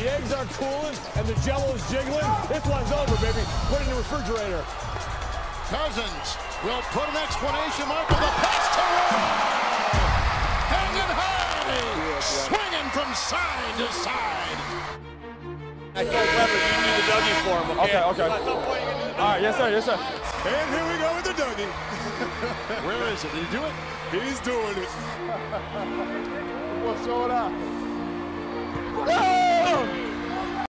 The eggs are cooling and the jello is jiggling. This one's over, baby. Put it in the refrigerator. Cousins will put an exclamation mark on the pass to Roy. Hanging high, swinging from side to side. I told Weber you need the Dougie for him, okay? Okay. All right, yes, sir, yes, sir. And here we go with the Dougie. Where is it? Did he do it? He's doing it. What's going on? Oh!